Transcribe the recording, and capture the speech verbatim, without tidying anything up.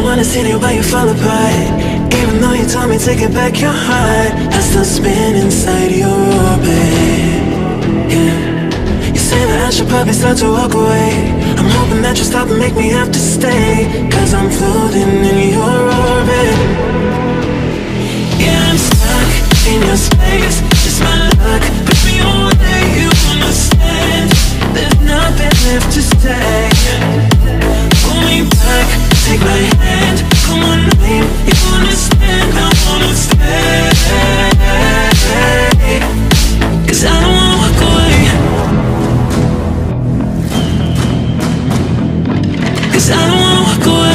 wanna see you, but you fall apart. Even though you told me to get back your heart, I still spin inside your orbit. Yeah. You say that I should probably start to walk away. I'm hoping that you stop and make me have to stay, cause I'm floating in your orbit. Yeah, I'm stuck in your space. Just my luck, push me away. You understand, there's nothing left to say. Pull me back, take my hand, call my name. You understand, I wanna stay, cause I don't wanna walk away, cause I don't wanna walk away.